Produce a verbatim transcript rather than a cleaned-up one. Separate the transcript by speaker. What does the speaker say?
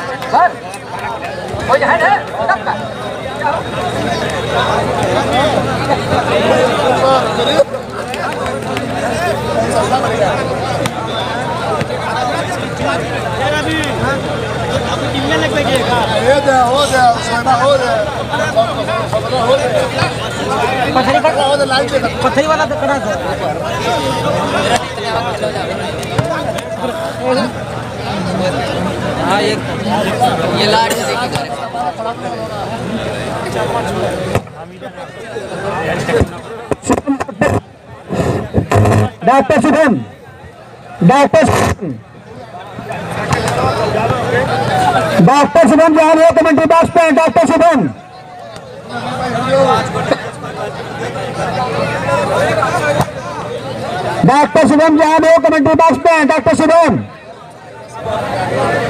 Speaker 1: sir हो जाए ना तब का पत्थरी वाला तो करा था हाँ ये ये लाइट से
Speaker 2: doctor Shubham doctor doctor Shubham जहाँ हो कमेंट्री बॉक्स पे डॉक्टर शुभम डॉक्टर शुभम जहाँ हो कमेंट्री बॉक्स पे डॉक्टर शुभम